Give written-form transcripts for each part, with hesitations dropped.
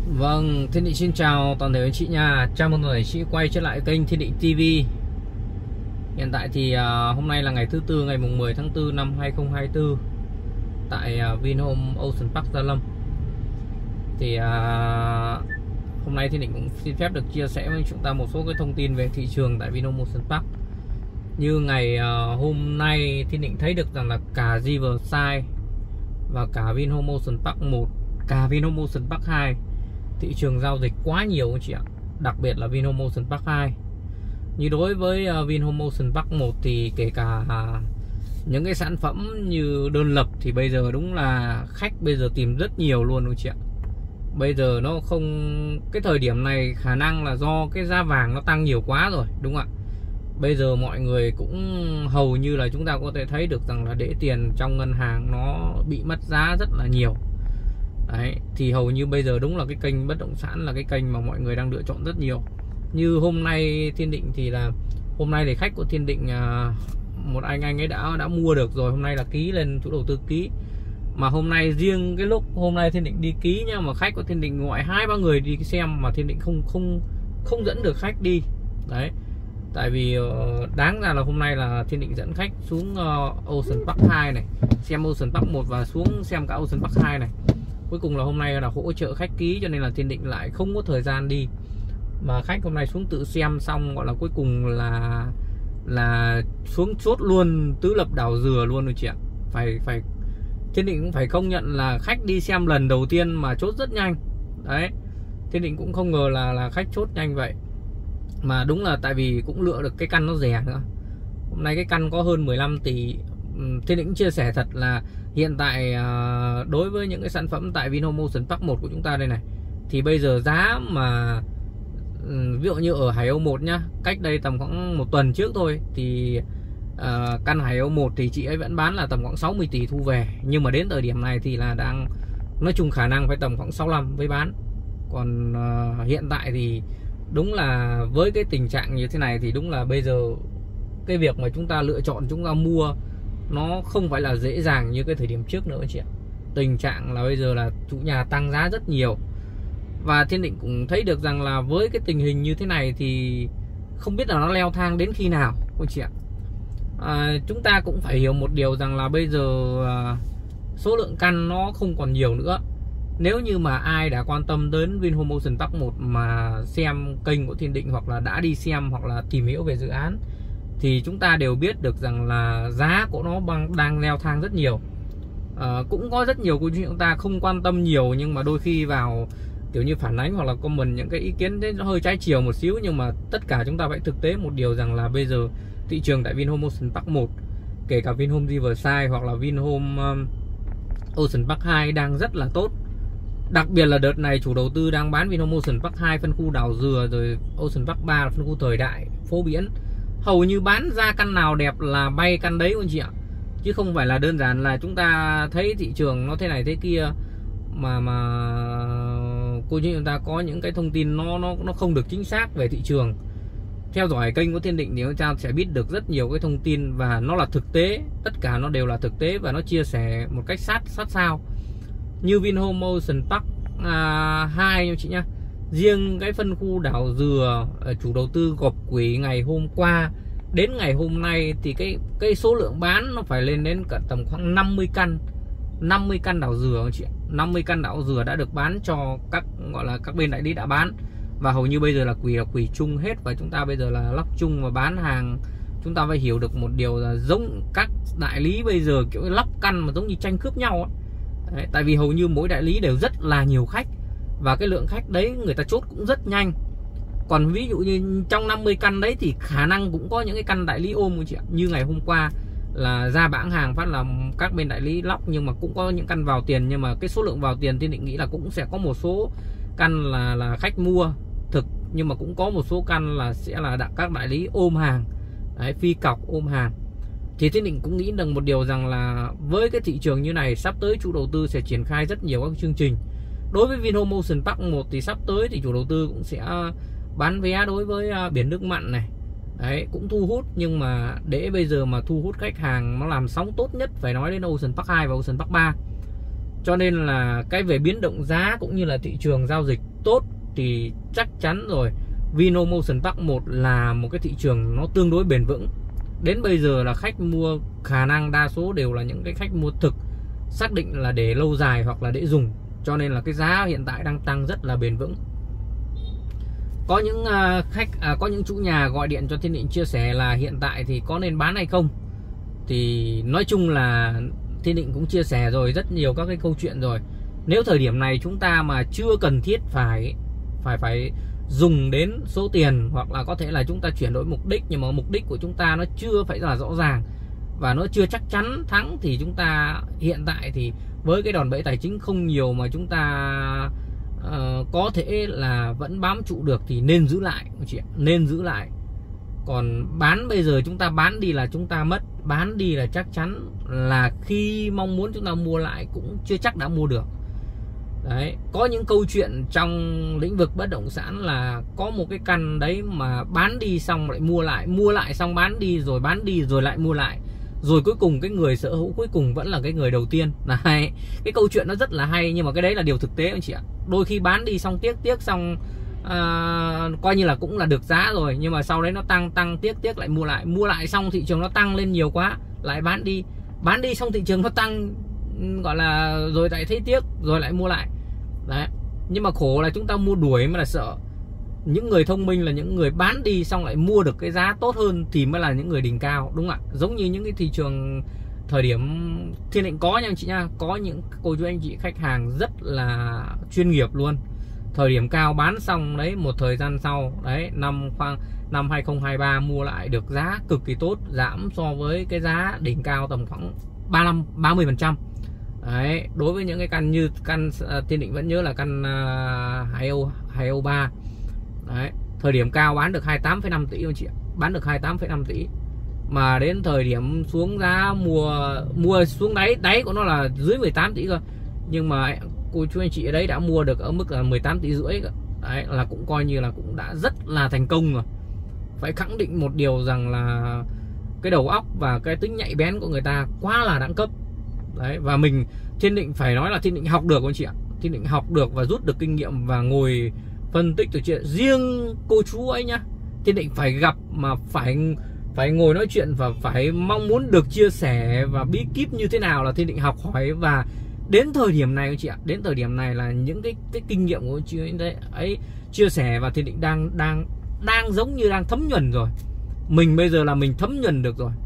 Vâng, Thiên Định xin chào toàn thể anh chị nha. Chào mừng anh chị quay trở lại kênh Thiên Định TV. Hiện tại thì hôm nay là ngày thứ Tư, ngày mùng 10 tháng 4 năm 2024 tại Vinhome Ocean Park Gia Lâm. Thì hôm nay Thiên Định cũng xin phép được chia sẻ với chúng ta một số cái thông tin về thị trường tại Vinhome Ocean Park. Như ngày hôm nay Thiên Định thấy được rằng là cả Riverside và cả Vinhome Ocean Park 1, cả Vinhome Ocean Park 2 thị trường giao dịch quá nhiều anh chị ạ. Đặc biệt là Vinhome Ocean Park 2. Như đối với Vinhome Ocean Park 1 thì kể cả những cái sản phẩm như đơn lập thì bây giờ đúng là khách bây giờ tìm rất nhiều luôn anh chị ạ. Bây giờ nó không, cái thời điểm này khả năng là do cái giá vàng nó tăng nhiều quá rồi, đúng không ạ? Bây giờ mọi người cũng hầu như là chúng ta có thể thấy được rằng là để tiền trong ngân hàng nó bị mất giá rất là nhiều. Đấy, thì hầu như bây giờ đúng là cái kênh bất động sản là cái kênh mà mọi người đang lựa chọn rất nhiều. Như hôm nay Thiên Định thì là hôm nay thì khách của Thiên Định một anh ấy đã mua được rồi, hôm nay là ký lên chủ đầu tư ký. Mà hôm nay riêng cái lúc hôm nay Thiên Định đi ký nhá, mà khách của Thiên Định gọi 2-3 người đi xem mà Thiên Định không dẫn được khách đi. Đấy. Tại vì đáng ra là hôm nay là Thiên Định dẫn khách xuống Ocean Park 2 này, xem Ocean Park 1 và xuống xem cả Ocean Park 2 này. Cuối cùng là hôm nay là hỗ trợ khách ký cho nên là Thiên Định lại không có thời gian đi. Mà khách hôm nay xuống tự xem xong gọi là cuối cùng là xuống chốt luôn tứ lập đảo dừa luôn rồi chị ạ. Phải Thiên Định cũng phải công nhận là khách đi xem lần đầu tiên mà chốt rất nhanh. Đấy. Thiên Định cũng không ngờ là khách chốt nhanh vậy. Mà đúng là tại vì cũng lựa được cái căn nó rẻ nữa. Hôm nay cái căn có hơn 15 tỷ. Thiên Định chia sẻ thật là hiện tại đối với những cái sản phẩm tại Vinhome Ocean Park 1 của chúng ta đây này, thì bây giờ giá mà ví dụ như ở Hải Âu 1 nhá, cách đây tầm khoảng 1 tuần trước thôi thì căn Hải Âu 1 thì chị ấy vẫn bán là tầm khoảng 60 tỷ thu về. Nhưng mà đến thời điểm này thì là đang nói chung khả năng phải tầm khoảng 65 với bán. Còn hiện tại thì đúng là với cái tình trạng như thế này thì đúng là bây giờ cái việc mà chúng ta lựa chọn, chúng ta mua nó không phải là dễ dàng như cái thời điểm trước nữa chị ạ. Tình trạng là bây giờ là chủ nhà tăng giá rất nhiều. Và Thiên Định cũng thấy được rằng là với cái tình hình như thế này thì không biết là nó leo thang đến khi nào cô chị ạ. Chúng ta cũng phải hiểu một điều rằng là bây giờ số lượng căn nó không còn nhiều nữa. Nếu như mà ai đã quan tâm đến Vinhome Ocean Park 1 mà xem kênh của Thiên Định hoặc là đã đi xem hoặc là tìm hiểu về dự án thì chúng ta đều biết được rằng là giá của nó đang leo thang rất nhiều. Cũng có rất nhiều cô chú chúng ta không quan tâm nhiều, nhưng mà đôi khi vào kiểu như phản ánh hoặc là comment những cái ý kiến nó hơi trái chiều một xíu. Nhưng mà tất cả chúng ta phải thực tế một điều rằng là bây giờ thị trường tại Vinhome Ocean Park 1, kể cả Vinhome Riverside hoặc là Vinhome Ocean Park 2 đang rất là tốt. Đặc biệt là đợt này chủ đầu tư đang bán Vinhome Ocean Park 2 phân khu đảo dừa, rồi Ocean Park 3 là phân khu thời đại phố biển. Hầu như bán ra căn nào đẹp là bay căn đấy anh chị ạ. Chứ không phải là đơn giản là chúng ta thấy thị trường nó thế này thế kia mà cô chú chúng ta có những cái thông tin nó không được chính xác về thị trường. Theo dõi kênh của Thiên Định thì chúng ta sẽ biết được rất nhiều cái thông tin và nó là thực tế, tất cả nó đều là thực tế và nó chia sẻ một cách sát sao. Như Vinhome Ocean Park 2 nha chị nhá. Riêng cái phân khu đảo dừa chủ đầu tư gộp quỹ ngày hôm qua đến ngày hôm nay thì cái số lượng bán nó phải lên đến cả tầm khoảng 50 căn. 50 căn đảo dừa chị. 50 căn đảo dừa đã được bán cho các gọi là các bên đại lý đã bán. Và hầu như bây giờ là quỹ chung hết và chúng ta bây giờ là lắp chung và bán hàng. Chúng ta phải hiểu được một điều là giống các đại lý bây giờ kiểu lắp căn mà giống như tranh cướp nhau ấy. Đấy, tại vì hầu như mỗi đại lý đều rất là nhiều khách và cái lượng khách đấy người ta chốt cũng rất nhanh. Còn ví dụ như trong 50 căn đấy thì khả năng cũng có những cái căn đại lý ôm chị ạ. Như ngày hôm qua là ra bảng hàng phát là các bên đại lý lóc, nhưng mà cũng có những căn vào tiền. Nhưng mà cái số lượng vào tiền thì định nghĩ là cũng sẽ có một số căn là khách mua thực, nhưng mà cũng có một số căn là sẽ là các đại lý ôm hàng. Đấy, phi cọc ôm hàng. Thì Thiên Định cũng nghĩ được một điều rằng là với cái thị trường như này sắp tới chủ đầu tư sẽ triển khai rất nhiều các chương trình. Đối với Vinhome Ocean Park 1 thì sắp tới thì chủ đầu tư cũng sẽ bán vé đối với biển nước mặn này. Đấy, cũng thu hút, nhưng mà để bây giờ mà thu hút khách hàng nó làm sóng tốt nhất phải nói đến Ocean Park 2 và Ocean Park 3. Cho nên là cái về biến động giá cũng như là thị trường giao dịch tốt thì chắc chắn rồi Vinomotion Park 1 là một cái thị trường nó tương đối bền vững. Đến bây giờ là khách mua khả năng đa số đều là những cái khách mua thực, xác định là để lâu dài hoặc là để dùng, cho nên là cái giá hiện tại đang tăng rất là bền vững. Có những có những chủ nhà gọi điện cho Thiên Định chia sẻ là hiện tại thì có nên bán hay không. Thì nói chung là Thiên Định cũng chia sẻ rồi rất nhiều các cái câu chuyện rồi. Nếu thời điểm này chúng ta mà chưa cần thiết phải dùng đến số tiền, hoặc là có thể là chúng ta chuyển đổi mục đích, nhưng mà mục đích của chúng ta nó chưa phải là rõ ràng và nó chưa chắc chắn thắng, thì chúng ta hiện tại thì với cái đòn bẩy tài chính không nhiều mà chúng ta có thể là vẫn bám trụ được thì nên giữ lại, nên giữ lại. Còn bán bây giờ chúng ta bán đi là chúng ta mất, bán đi là chắc chắn là khi mong muốn chúng ta mua lại cũng chưa chắc đã mua được. Đấy, có những câu chuyện trong lĩnh vực bất động sản là có một cái căn đấy mà bán đi xong lại mua lại xong bán đi rồi lại mua lại, rồi cuối cùng cái người sở hữu cuối cùng vẫn là cái người đầu tiên. Này, cái câu chuyện nó rất là hay, nhưng mà cái đấy là điều thực tế anh chị ạ. Đôi khi bán đi xong tiếc xong coi như là cũng là được giá rồi, nhưng mà sau đấy nó tăng tiếc lại mua lại xong thị trường nó tăng lên nhiều quá lại bán đi xong thị trường nó tăng, gọi là rồi lại thấy tiếc rồi lại mua lại. Đấy, nhưng mà khổ là chúng ta mua đuổi mới là sợ. Những người thông minh là những người bán đi xong lại mua được cái giá tốt hơn thì mới là những người đỉnh cao, đúng không ạ? Giống như những cái thị trường thời điểm Thiên Định có nha anh chị nha, có những cô chú anh chị khách hàng rất là chuyên nghiệp luôn. Thời điểm cao bán xong đấy, một thời gian sau đấy, năm 2023 mua lại được giá cực kỳ tốt, giảm so với cái giá đỉnh cao tầm khoảng 30%. Đấy, đối với những cái căn như căn Thiên Định vẫn nhớ là căn Hải Âu 3. Đấy, thời điểm cao bán được 28,5 tỷ anh chị ạ, bán được 28,5 tỷ. Mà đến thời điểm xuống giá mua xuống đáy của nó là dưới 18 tỷ cơ. Nhưng mà cô chú anh chị ở đấy đã mua được ở mức là 18 tỷ rưỡi cơ. Đấy, là cũng coi như là cũng đã rất là thành công rồi. Phải khẳng định một điều rằng là cái đầu óc và cái tính nhạy bén của người ta quá là đẳng cấp. Đấy, và mình Thiên Định phải nói là Thiên Định học được anh chị ạ. Thiên Định học được và rút được kinh nghiệm và ngồi phân tích từ chuyện. Riêng cô chú ấy nhá, Thiên Định phải gặp mà phải ngồi nói chuyện và phải mong muốn được chia sẻ và bí kíp như thế nào là Thiên Định học hỏi. Và đến thời điểm này anh chị ạ, đến thời điểm này là những cái kinh nghiệm của chị ấy chia sẻ và Thiên Định đang giống như đang thấm nhuần rồi. Mình bây giờ là mình thấm nhuần được rồi.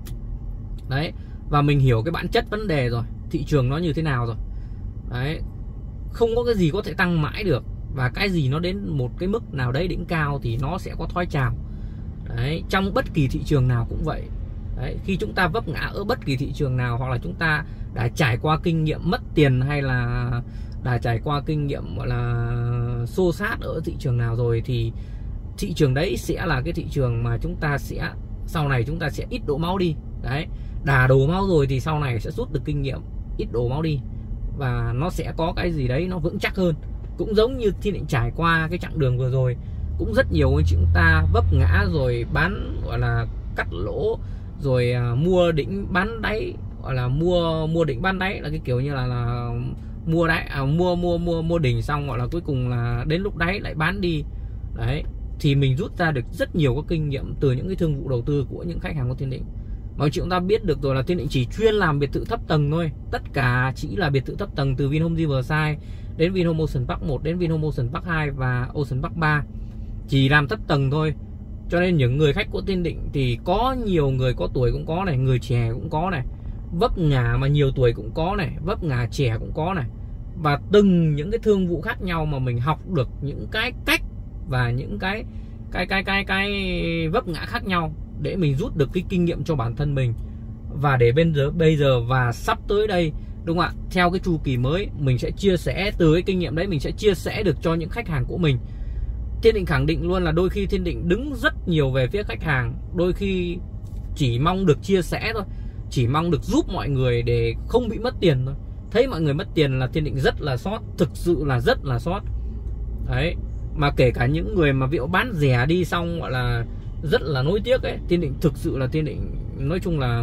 Đấy, và mình hiểu cái bản chất vấn đề rồi, thị trường nó như thế nào rồi. Đấy, không có cái gì có thể tăng mãi được, và cái gì nó đến một cái mức nào đấy đỉnh cao thì nó sẽ có thoái trào. Đấy, trong bất kỳ thị trường nào cũng vậy. Đấy, khi chúng ta vấp ngã ở bất kỳ thị trường nào, hoặc là chúng ta đã trải qua kinh nghiệm mất tiền, hay là đã trải qua kinh nghiệm gọi là xô xát ở thị trường nào rồi, thì thị trường đấy sẽ là cái thị trường mà chúng ta sẽ sau này chúng ta sẽ ít đổ máu đi. Đấy, đã đổ máu rồi thì sau này sẽ rút được kinh nghiệm, ít đổ máu đi, và nó sẽ có cái gì đấy nó vững chắc hơn. Cũng giống như Thiên Định trải qua cái chặng đường vừa rồi, cũng rất nhiều anh chị chúng ta vấp ngã rồi bán, gọi là cắt lỗ, rồi mua đỉnh bán đáy, gọi là mua đỉnh bán đáy, là cái kiểu như là mua đáy, mua đỉnh xong gọi là cuối cùng là đến lúc đáy lại bán đi. Đấy, thì mình rút ra được rất nhiều các kinh nghiệm từ những cái thương vụ đầu tư của những khách hàng của Thiên Định. Mà chị chúng ta biết được rồi là Thiên Định chỉ chuyên làm biệt thự thấp tầng thôi. Tất cả chỉ là biệt thự thấp tầng, từ Vinhome Riverside đến Vinomotion Park 1 đến Vinomotion Park 2 và Ocean Park 3. Chỉ làm thấp tầng thôi. Cho nên những người khách của Thiên Định thì có nhiều người có tuổi cũng có này, người trẻ cũng có này, vấp ngã mà nhiều tuổi cũng có này, vấp ngã trẻ cũng có này. Và từng những cái thương vụ khác nhau mà mình học được những cái cách và những cái vấp ngã khác nhau để mình rút được cái kinh nghiệm cho bản thân mình. Và để bây giờ và sắp tới đây, đúng không ạ, theo cái chu kỳ mới, mình sẽ chia sẻ từ cái kinh nghiệm đấy, mình sẽ chia sẻ được cho những khách hàng của mình. Thiên Định khẳng định luôn là đôi khi Thiên Định đứng rất nhiều về phía khách hàng, đôi khi chỉ mong được chia sẻ thôi, chỉ mong được giúp mọi người để không bị mất tiền thôi. Thấy mọi người mất tiền là Thiên Định rất là xót, thực sự là rất là xót. Đấy, mà kể cả những người mà ví dụ bán rẻ đi xong gọi là rất là nối tiếc ấy, Thiên Định thực sự là Thiên Định nói chung là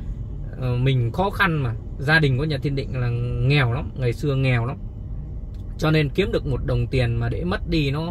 mình khó khăn, mà gia đình của nhà Thiên Định là nghèo lắm, ngày xưa nghèo lắm, Cho nên kiếm được một đồng tiền mà để mất đi nó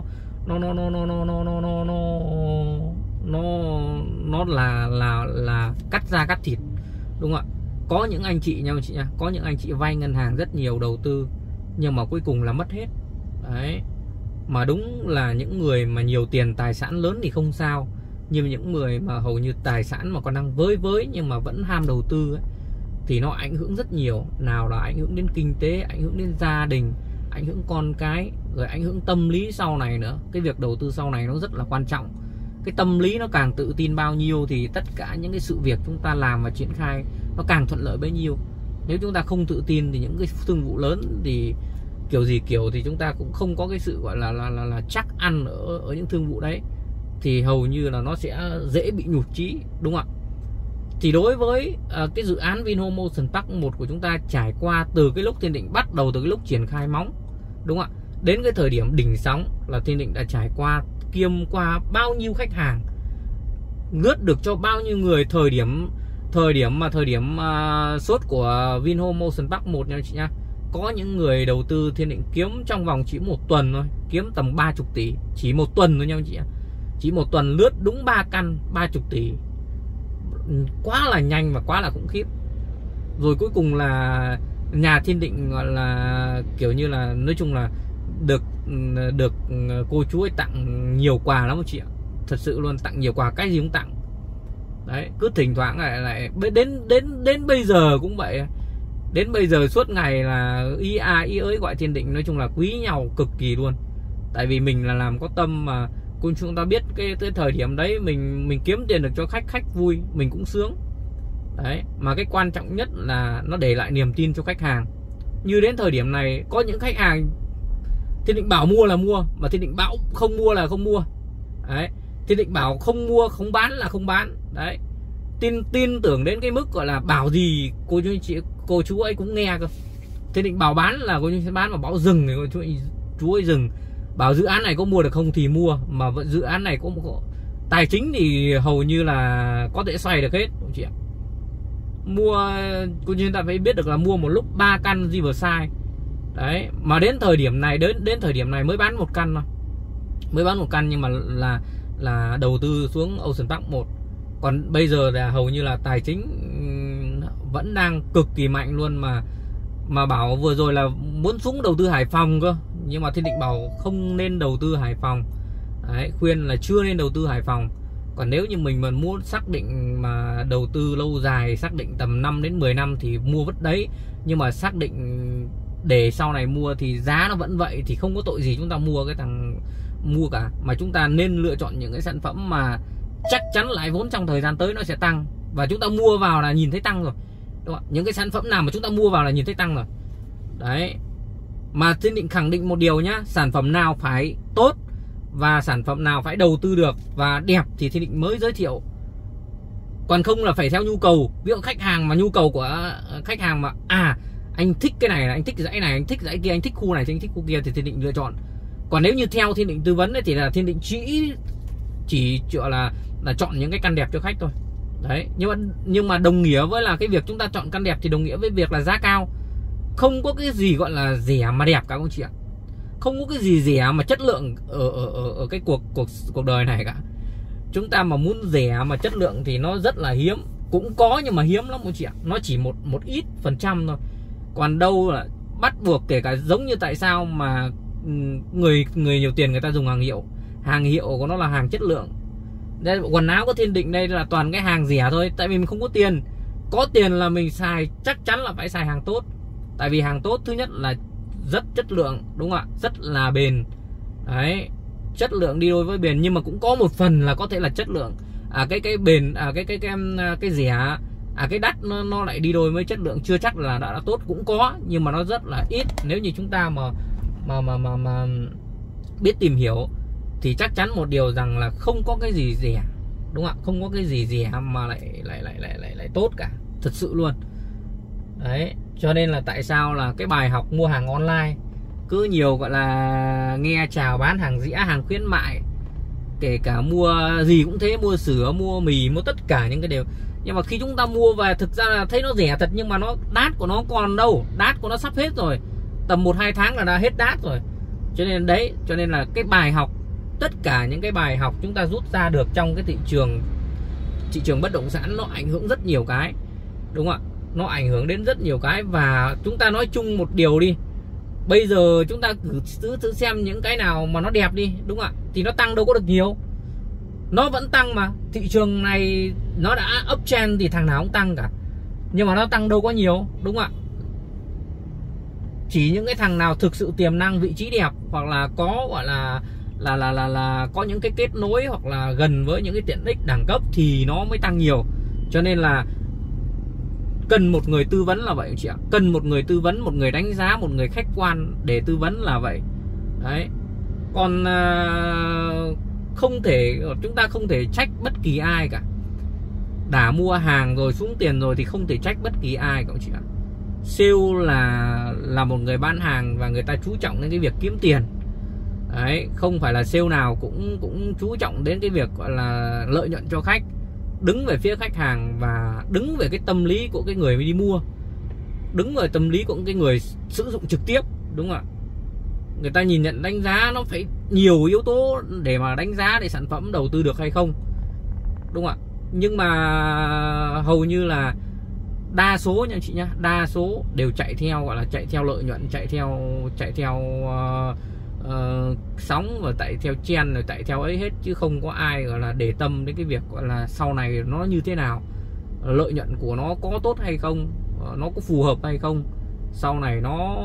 là cắt da cắt thịt, đúng không ạ? Có những anh chị nha chị nha, có những anh chị vay ngân hàng rất nhiều đầu tư nhưng mà cuối cùng là mất hết. Đấy. Mà đúng là những người mà nhiều tiền tài sản lớn thì không sao, nhưng những người mà hầu như tài sản mà còn đang với nhưng mà vẫn ham đầu tư ấy, thì nó ảnh hưởng rất nhiều. Nào là ảnh hưởng đến kinh tế, ảnh hưởng đến gia đình, ảnh hưởng con cái, rồi ảnh hưởng tâm lý sau này nữa. Cái việc đầu tư sau này nó rất là quan trọng. Cái tâm lý nó càng tự tin bao nhiêu thì tất cả những cái sự việc chúng ta làm và triển khai nó càng thuận lợi bấy nhiêu. Nếu chúng ta không tự tin thì những cái thương vụ lớn thì kiểu gì kiểu thì chúng ta cũng không có cái sự gọi là chắc ăn ở những thương vụ đấy, thì hầu như là nó sẽ dễ bị nhụt chí, đúng không ạ? Thì đối với cái dự án Vinhome Ocean Park 1 của chúng ta trải qua từ cái lúc Thiên Định bắt đầu, từ cái lúc triển khai móng, đúng không ạ, đến cái thời điểm đỉnh sóng là Thiên Định đã trải qua kiêm qua bao nhiêu khách hàng, lướt được cho bao nhiêu người. Thời điểm sốt của Vinhome Ocean Park 1 nha chị nha, có những người đầu tư Thiên Định kiếm trong vòng chỉ một tuần thôi, kiếm tầm 30 tỷ, chỉ một tuần thôi nha chị ạ. Chỉ một tuần lướt đúng 3 căn 30 tỷ, quá là nhanh và quá là khủng khiếp. Rồi cuối cùng là nhà Thiên Định gọi là kiểu như là nói chung là được cô chú ấy tặng nhiều quà lắm chị ạ. Thật sự luôn, tặng nhiều quà, cái gì cũng tặng. Đấy, cứ thỉnh thoảng lại đến bây giờ cũng vậy. Đến bây giờ suốt ngày là ý ới gọi Thiên Định, nói chung là quý nhau cực kỳ luôn. Tại vì mình là làm có tâm mà chúng ta biết cái thời điểm đấy mình kiếm tiền được cho khách vui, mình cũng sướng. Đấy, mà cái quan trọng nhất là nó để lại niềm tin cho khách hàng. Như đến thời điểm này có những khách hàng Thiên Định bảo mua là mua, mà Thiên Định bảo không mua là không mua. Đấy, Thiên Định bảo không mua, không bán là không bán. Đấy, tin tưởng đến cái mức gọi là bảo gì cô chú ấy cũng nghe cơ. Thiên Định bảo bán là cô chú sẽ bán, mà bảo dừng thì chú ấy dừng. Bảo dự án này có mua được không thì mua, mà dự án này có tài chính thì hầu như là có thể xoay được hết, đúng chị ạ. Mua cô chú ta phải biết được là mua một lúc 3 căn Riverside. Đấy, mà đến thời điểm này mới bán một căn thôi. Mới bán một căn nhưng mà là đầu tư xuống Ocean Park 1. Còn bây giờ là hầu như là tài chính vẫn đang cực kỳ mạnh luôn, mà bảo vừa rồi là muốn xuống đầu tư Hải Phòng cơ, nhưng mà Thiên Định bảo không nên đầu tư Hải Phòng. Đấy, khuyên là chưa nên đầu tư Hải Phòng. Còn nếu như mình mà muốn xác định mà đầu tư lâu dài, xác định tầm 5 đến 10 năm thì mua vứt đấy. Nhưng mà xác định để sau này mua thì giá nó vẫn vậy thì không có tội gì chúng ta mua cái thằng mua cả. Mà chúng ta nên lựa chọn những cái sản phẩm mà chắc chắn lãi vốn trong thời gian tới nó sẽ tăng, và chúng ta mua vào là nhìn thấy tăng rồi, đúng không? Những cái sản phẩm nào mà chúng ta mua vào là nhìn thấy tăng rồi. Đấy, mà Thiên Định khẳng định một điều nhá, sản phẩm nào phải tốt và sản phẩm nào phải đầu tư được và đẹp thì Thiên Định mới giới thiệu. Còn không là phải theo nhu cầu. Ví dụ khách hàng mà nhu cầu của khách hàng mà anh thích cái này, anh thích dãy này, anh thích dãy kia, anh thích khu này, anh thích khu kia thì Thiên Định lựa chọn. Còn nếu như theo Thiên Định tư vấn ấy, thì là Thiên Định chỉ gọi là chọn những cái căn đẹp cho khách thôi. Đấy, nhưng mà đồng nghĩa với là cái việc chúng ta chọn căn đẹp thì đồng nghĩa với việc là giá cao. Không có cái gì gọi là rẻ mà đẹp cả, các chị ạ. Không có cái gì rẻ mà chất lượng ở cái cuộc đời này cả. Chúng ta mà muốn rẻ mà chất lượng thì nó rất là hiếm. Cũng có nhưng mà hiếm lắm, các chị ạ. Nó chỉ một ít % thôi. Còn đâu là bắt buộc, kể cả giống như tại sao mà người nhiều tiền người ta dùng hàng hiệu. Hàng hiệu của nó là hàng chất lượng. Đây, quần áo của Thiên Định đây là toàn cái hàng rẻ thôi. Tại vì mình không có tiền. Có tiền là mình xài, chắc chắn là phải xài hàng tốt. Tại vì hàng tốt thứ nhất là rất chất lượng, đúng không ạ? Rất là bền. Đấy, chất lượng đi đôi với bền, nhưng mà cũng có một phần là có thể là chất lượng cái bền, cái rẻ, cái đắt nó lại đi đôi với chất lượng chưa chắc là đã tốt, cũng có nhưng mà nó rất là ít. Nếu như chúng ta mà biết tìm hiểu thì chắc chắn một điều rằng là không có cái gì rẻ, đúng không ạ? Không có cái gì rẻ mà lại tốt cả, thật sự luôn. Đấy, cho nên là tại sao là cái bài học mua hàng online cứ nhiều gọi là nghe chào bán hàng rẻ, hàng khuyến mại, kể cả mua gì cũng thế, mua sữa, mua mì, mua tất cả những cái đều. Nhưng mà khi chúng ta mua về thực ra là thấy nó rẻ thật, nhưng mà nó đát của nó còn đâu, đát của nó sắp hết rồi. tầm 1-2 tháng là đã hết đát rồi. Cho nên đấy, cho nên là cái bài học, tất cả những cái bài học chúng ta rút ra được trong cái thị trường bất động sản, nó ảnh hưởng rất nhiều cái, đúng không ạ? Nó ảnh hưởng đến rất nhiều cái. Và chúng ta nói chung một điều đi, bây giờ chúng ta cứ xem những cái nào mà nó đẹp đi, đúng không ạ? Thì nó tăng đâu có được nhiều, nó vẫn tăng mà. Thị trường này nó đã uptrend thì thằng nào cũng tăng cả, nhưng mà nó tăng đâu có nhiều, đúng không ạ? Chỉ những cái thằng nào thực sự tiềm năng, vị trí đẹp, hoặc là có gọi là có những cái kết nối hoặc là gần với những cái tiện ích đẳng cấp thì nó mới tăng nhiều. Cho nên là cần một người tư vấn là vậy chị ạ. Cần một người tư vấn, một người đánh giá, một người khách quan để tư vấn là vậy. Đấy. Còn chúng ta không thể trách bất kỳ ai cả. Đã mua hàng rồi, xuống tiền rồi thì không thể trách bất kỳ ai cả chị ạ. Sale là một người bán hàng và người ta chú trọng đến cái việc kiếm tiền. Đấy, không phải là sale nào cũng chú trọng đến cái việc gọi là lợi nhuận cho khách. Đứng về phía khách hàng và đứng về cái tâm lý của cái người đi mua, đứng về tâm lý của cái người sử dụng trực tiếp, đúng không ạ? Người ta nhìn nhận đánh giá nó phải nhiều yếu tố để mà đánh giá để sản phẩm đầu tư được hay không, đúng không ạ? Nhưng mà hầu như là đa số nha chị nhá, đa số đều chạy theo gọi là chạy theo lợi nhuận, chạy theo sóng, và chạy theo trend, rồi chạy theo ấy hết, chứ không có ai gọi là để tâm đến cái việc gọi là sau này nó như thế nào, lợi nhuận của nó có tốt hay không, nó có phù hợp hay không, sau này nó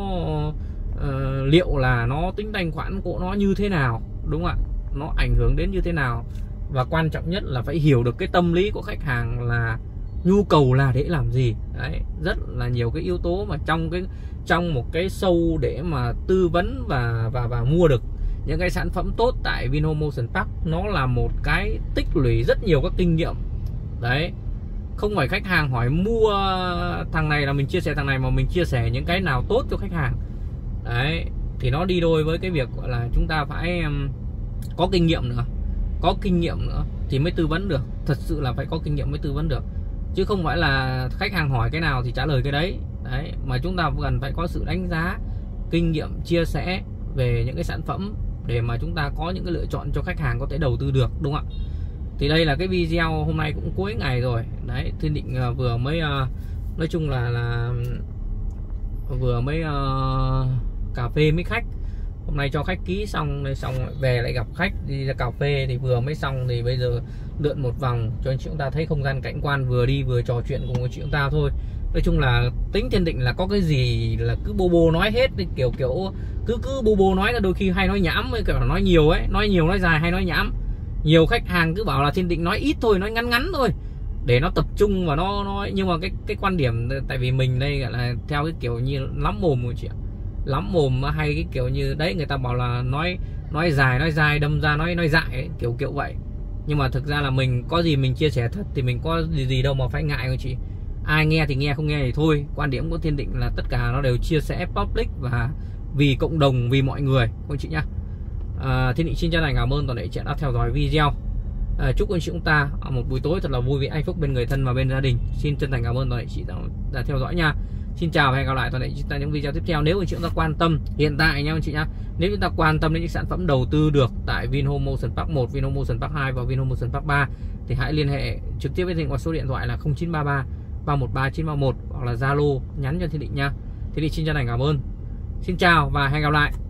liệu là nó tính thanh khoản của nó như thế nào, đúng không ạ? Nó ảnh hưởng đến như thế nào. Và quan trọng nhất là phải hiểu được cái tâm lý của khách hàng là nhu cầu là để làm gì. Đấy, rất là nhiều cái yếu tố mà trong một cái show để mà tư vấn và mua được những cái sản phẩm tốt tại Vinhome Ocean Park, nó là một cái tích lũy rất nhiều các kinh nghiệm. Đấy, không phải khách hàng hỏi mua thằng này là mình chia sẻ thằng này, mà mình chia sẻ những cái nào tốt cho khách hàng. Đấy, thì nó đi đôi với cái việc gọi là chúng ta phải có kinh nghiệm nữa. Có kinh nghiệm nữa thì mới tư vấn được. Thật sự là phải có kinh nghiệm mới tư vấn được, chứ không phải là khách hàng hỏi cái nào thì trả lời cái đấy. Đấy, mà chúng ta cần phải có sự đánh giá, kinh nghiệm, chia sẻ về những cái sản phẩm để mà chúng ta có những cái lựa chọn cho khách hàng có thể đầu tư được, đúng không ạ? Thì đây là cái video hôm nay cũng cuối ngày rồi. Đấy, Thiên Định vừa mới nói chung là vừa mới cà phê với khách. Hôm nay cho khách ký xong về lại gặp khách đi ra cà phê, thì vừa mới xong thì bây giờ lượn một vòng cho anh chị chúng ta thấy không gian cảnh quan, vừa đi vừa trò chuyện cùng anh chị chúng ta thôi. Nói chung là tính Thiên Định là có cái gì là cứ bô nói hết, kiểu cứ bô nói, là đôi khi hay nói nhảm, với kiểu nói nhiều ấy, nói nhiều nói dài hay nói nhảm. Nhiều khách hàng cứ bảo là Thiên Định nói ít thôi, nói ngắn thôi để nó tập trung và nó nói. Nhưng mà cái quan điểm, tại vì mình đây gọi là theo cái kiểu như lắm mồm rồi chị ạ, lắm mồm hay cái kiểu như đấy, người ta bảo là nói dài đâm ra nói dại ấy, kiểu vậy. Nhưng mà thực ra là mình có gì mình chia sẻ thật, thì mình có gì đâu mà phải ngại rồi chị. Ai nghe thì nghe, không nghe thì thôi. Quan điểm của Thiên Định là tất cả nó đều chia sẻ public và vì cộng đồng, vì mọi người các anh chị nhá. Thiên Định xin chân thành cảm ơn toàn thể chị đã theo dõi video. Chúc anh chị chúng ta một buổi tối thật là vui, vì hạnh phúc bên người thân và bên gia đình. Xin chân thành cảm ơn toàn thể chị đã theo dõi nha. Xin chào và hẹn gặp lại toàn thể chúng ta những video tiếp theo. Nếu anh chị chúng ta quan tâm hiện tại nha anh chị nhá, nếu chúng ta quan tâm đến những sản phẩm đầu tư được tại Vinhome Ocean Park 1, Vinhome Ocean Park 2 và Vinhome Ocean Park 3 thì hãy liên hệ trực tiếp với Thiên Định qua số điện thoại là 0933 313 931 hoặc là Zalo nhắn cho Thiên Định nha. Thiên Định xin chân thành cảm ơn. Xin chào và hẹn gặp lại.